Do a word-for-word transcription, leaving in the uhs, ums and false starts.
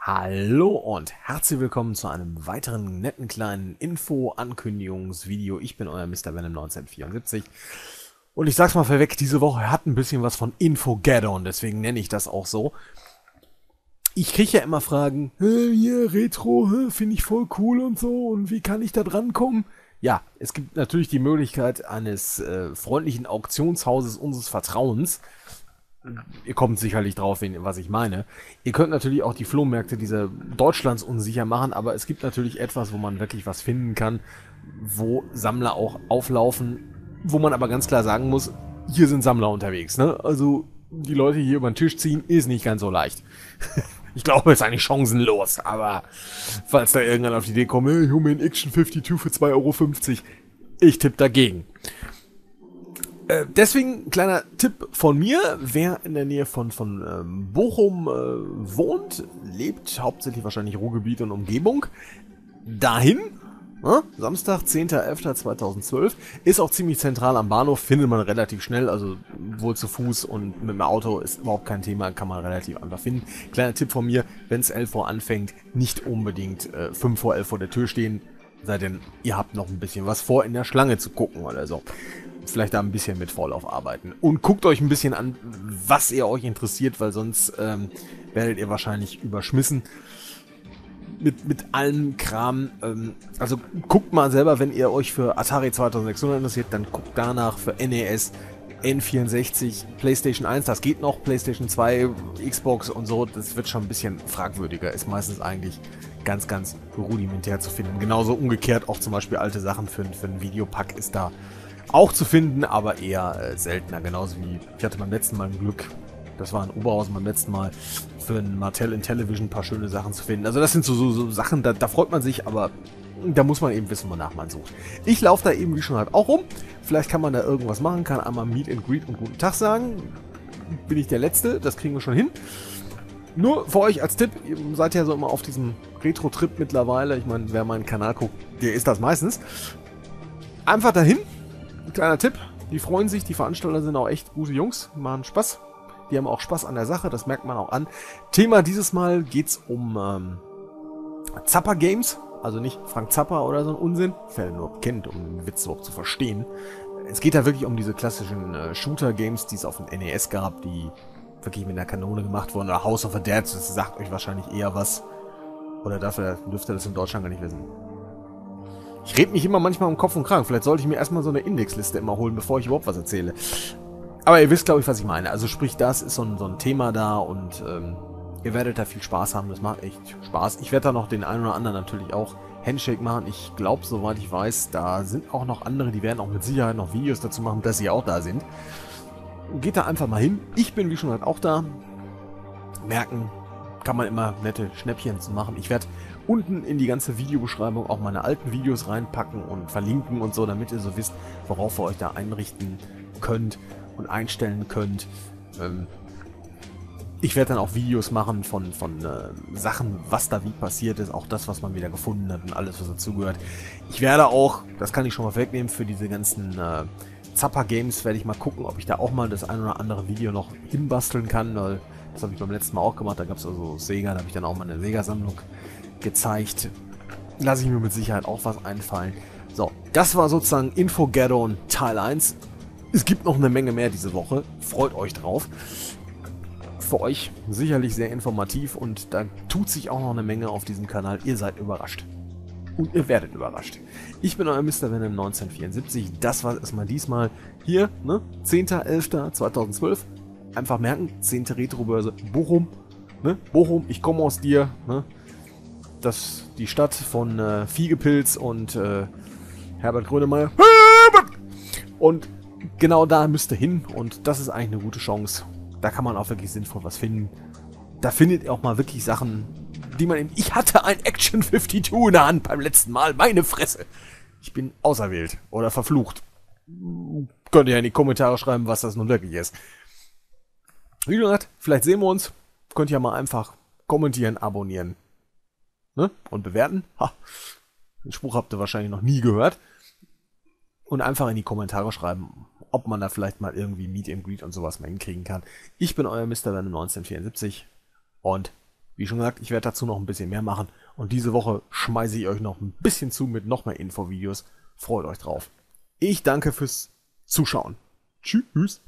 Hallo und herzlich willkommen zu einem weiteren netten kleinen Info-Ankündigungsvideo. Ich bin euer Mister Venom neunzehnhundertvierundsiebzig und ich sag's mal vorweg, diese Woche hat ein bisschen was von Infogeddon, deswegen nenne ich das auch so. Ich kriege ja immer Fragen, "Hä, hier Retro, finde ich voll cool und so und wie kann ich da dran kommen?" Ja, es gibt natürlich die Möglichkeit eines äh, freundlichen Auktionshauses unseres Vertrauens. Ihr kommt sicherlich drauf, was ich meine. Ihr könnt natürlich auch die Flohmärkte dieser Deutschlands unsicher machen, aber es gibt natürlich etwas, wo man wirklich was finden kann, wo Sammler auch auflaufen, wo man aber ganz klar sagen muss, hier sind Sammler unterwegs, ne? Also die Leute hier über den Tisch ziehen, ist nicht ganz so leicht. Ich glaube, es ist eigentlich chancenlos, aber falls da irgendwann auf die Idee kommt, hey, ich hole mir einen Action zweiundfünfzig für zwei Euro fünfzig, ich tippe dagegen. Äh, deswegen ein kleiner Tipp von mir, wer in der Nähe von, von ähm, Bochum äh, wohnt, lebt, hauptsächlich wahrscheinlich Ruhrgebiet und Umgebung, dahin, ne? Samstag, zehnter elfter zweitausendzwölf, ist auch ziemlich zentral am Bahnhof, findet man relativ schnell, also wohl zu Fuß und mit dem Auto ist überhaupt kein Thema, kann man relativ einfach finden. Kleiner Tipp von mir, wenn es elf Uhr anfängt, nicht unbedingt äh, fünf vor elf vor der Tür stehen, sei denn, ihr habt noch ein bisschen was vor, in der Schlange zu gucken oder so. Vielleicht da ein bisschen mit Vorlauf arbeiten. Und guckt euch ein bisschen an, was ihr euch interessiert, weil sonst ähm, werdet ihr wahrscheinlich überschmissen mit, mit allem Kram. Ähm, also guckt mal selber, wenn ihr euch für Atari zweitausendsechshundert interessiert, dann guckt danach für N E S, N vierundsechzig, PlayStation eins, das geht noch, PlayStation zwei, Xbox und so, das wird schon ein bisschen fragwürdiger, ist meistens eigentlich ganz, ganz rudimentär zu finden. Genauso umgekehrt auch zum Beispiel alte Sachen für, für einen Videopack ist da auch zu finden, aber eher äh, seltener. Genauso wie, ich hatte beim letzten Mal ein Glück, das war in Oberhausen beim letzten Mal, für ein Martell in Television ein paar schöne Sachen zu finden. Also das sind so, so, so Sachen, da, da freut man sich, aber da muss man eben wissen, wonach man sucht. Ich laufe da eben wie schon halt auch rum. Vielleicht kann man da irgendwas machen, kann einmal Meet and Greet und guten Tag sagen. Bin ich der Letzte, das kriegen wir schon hin. Nur für euch als Tipp, ihr seid ja so immer auf diesem Retro-Trip mittlerweile. Ich meine, wer meinen Kanal guckt, der ist das meistens. Einfach dahin. Kleiner Tipp, die freuen sich, die Veranstalter sind auch echt gute Jungs, machen Spaß. Die haben auch Spaß an der Sache, das merkt man auch an. Thema dieses Mal geht's um ähm, Zapper Games, also nicht Frank Zappa oder so ein Unsinn, wer nur kennt, um den Witz überhaupt zu verstehen. Es geht da wirklich um diese klassischen äh, Shooter-Games, die es auf dem N E S gab, die wirklich mit einer Kanone gemacht wurden. Oder House of the Dead, das sagt euch wahrscheinlich eher was. Oder dafür dürft ihr das in Deutschland gar nicht wissen. Ich rede mich immer manchmal um Kopf und Kragen. Vielleicht sollte ich mir erstmal so eine Indexliste immer holen, bevor ich überhaupt was erzähle. Aber ihr wisst, glaube ich, was ich meine. Also sprich, das ist so ein, so ein Thema da und ähm, ihr werdet da viel Spaß haben. Das macht echt Spaß. Ich werde da noch den einen oder anderen natürlich auch Handshake machen. Ich glaube, soweit ich weiß, da sind auch noch andere, die werden auch mit Sicherheit noch Videos dazu machen, dass sie auch da sind. Geht da einfach mal hin. Ich bin, wie schon halt, auch da. Merken, kann man immer nette Schnäppchen zu machen. Ich werde unten in die ganze Videobeschreibung auch meine alten Videos reinpacken und verlinken und so, damit ihr so wisst, worauf ihr euch da einrichten könnt und einstellen könnt. Ähm ich werde dann auch Videos machen von, von äh, Sachen, was da wie passiert ist, auch das, was man wieder gefunden hat und alles, was dazugehört. Ich werde auch, das kann ich schon mal wegnehmen, für diese ganzen äh, Zapper Games werde ich mal gucken, ob ich da auch mal das ein oder andere Video noch hinbasteln kann, weil das habe ich beim letzten Mal auch gemacht, da gab es also Sega, da habe ich dann auch mal eine Sega-Sammlung gezeigt. Lasse ich mir mit Sicherheit auch was einfallen. So, das war sozusagen Infogeddon Teil eins. Es gibt noch eine Menge mehr diese Woche. Freut euch drauf. Für euch sicherlich sehr informativ und da tut sich auch noch eine Menge auf diesem Kanal. Ihr seid überrascht. Und ihr werdet überrascht. Ich bin euer Mister Venom neunzehnhundertvierundsiebzig. Das war erstmal diesmal hier, ne? zehnter elfter zweitausendzwölf. Einfach merken, zehnte Retrobörse Bochum. Ne? Bochum, ich komme aus dir. Ne? Das die Stadt von äh, Fiegepilz und äh, Herbert Grönemeyer. Und genau da müsst ihr hin und das ist eigentlich eine gute Chance. Da kann man auch wirklich sinnvoll was finden. Da findet ihr auch mal wirklich Sachen, die man eben... Ich hatte ein Action zweiundfünfzig in der Hand beim letzten Mal. Meine Fresse. Ich bin auserwählt oder verflucht. Könnt ihr ja in die Kommentare schreiben, was das nun wirklich ist. Wie gesagt, vielleicht sehen wir uns. Könnt ihr mal einfach kommentieren, abonnieren. Ne? Und bewerten. Ha. Den Spruch habt ihr wahrscheinlich noch nie gehört. Und einfach in die Kommentare schreiben, ob man da vielleicht mal irgendwie Meet and Greet und sowas mal hinkriegen kann. Ich bin euer Mister Venom neunzehnhundertvierundsiebzig und Wie schon gesagt, ich werde dazu noch ein bisschen mehr machen. Und diese Woche schmeiße ich euch noch ein bisschen zu mit noch mehr Infovideos. Freut euch drauf. Ich danke fürs Zuschauen. Tschüss.